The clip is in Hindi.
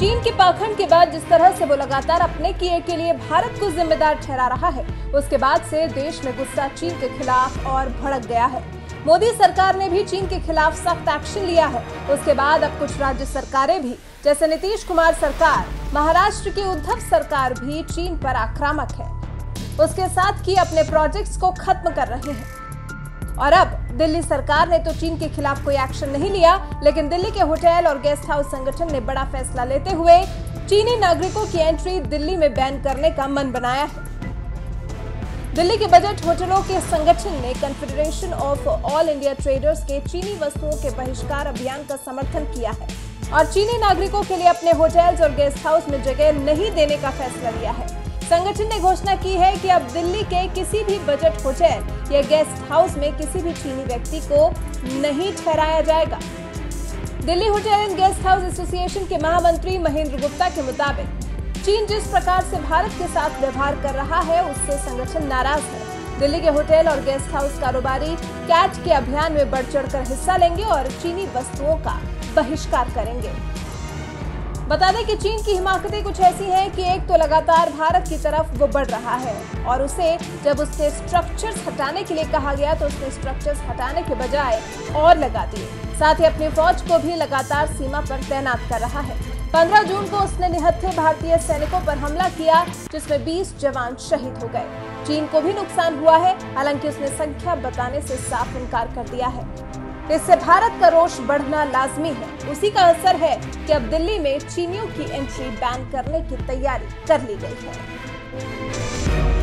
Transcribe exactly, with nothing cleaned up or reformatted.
चीन के पाखंड के बाद जिस तरह से वो लगातार अपने किए के लिए भारत को जिम्मेदार ठहरा रहा है, उसके बाद से देश में गुस्सा चीन के खिलाफ और भड़क गया है। मोदी सरकार ने भी चीन के खिलाफ सख्त एक्शन लिया है। उसके बाद अब कुछ राज्य सरकारें भी, जैसे नीतीश कुमार सरकार, महाराष्ट्र की उद्धव सरकार भी चीन पर आक्रामक है। उसके साथ ही अपने प्रोजेक्ट्स को खत्म कर रहे हैं। और अब दिल्ली सरकार ने तो चीन के खिलाफ कोई एक्शन नहीं लिया, लेकिन दिल्ली के होटल और गेस्ट हाउस संगठन ने बड़ा फैसला लेते हुए चीनी नागरिकों की एंट्री दिल्ली में बैन करने का मन बनाया है। दिल्ली के बजट होटलों के संगठन ने confederation of all India traders के चीनी वस्तुओं के बहिष्कार अभियान का समर्थन किया है और चीनी नागरिकों के लिए अपने होटल्स और गेस्ट हाउस में जगह नहीं देने का फैसला लिया है। संगठन ने घोषणा की है कि अब दिल्ली के किसी भी बजट होटल या गेस्ट हाउस में किसी भी चीनी व्यक्ति को नहीं ठहराया जाएगा। Delhi hotel and guest house association के महामंत्री महेंद्र गुप्ता के मुताबिक चीन जिस प्रकार से भारत के साथ व्यवहार कर रहा है, उससे संगठन नाराज है। दिल्ली के होटल और गेस्ट हाउस कारोबारी कैट के अभियान में बढ़ चढ़कर हिस्सा लेंगे और चीनी वस्तुओं का बहिष्कार करेंगे। बता दें कि चीन की हिमाकतें कुछ ऐसी हैं कि एक तो लगातार भारत की तरफ वो बढ़ रहा है और उसे जब उसके स्ट्रक्चर्स हटाने के लिए कहा गया तो उसने स्ट्रक्चर्स हटाने के बजाय और लगा दिए। साथ ही अपनी फौज को भी लगातार सीमा पर तैनात कर रहा है। पंद्रह जून को उसने निहत्थे भारतीय सैनिकों पर हमला किया, जिसमें बीस जवान शहीद हो गए। चीन को भी नुकसान हुआ है, हालांकि उसने संख्या बताने से साफ इनकार कर दिया है। इससे भारत का रोष बढ़ना लाजमी है। उसी का असर है कि अब दिल्ली में चीनियों की एंट्री बैन करने की तैयारी कर ली गई है।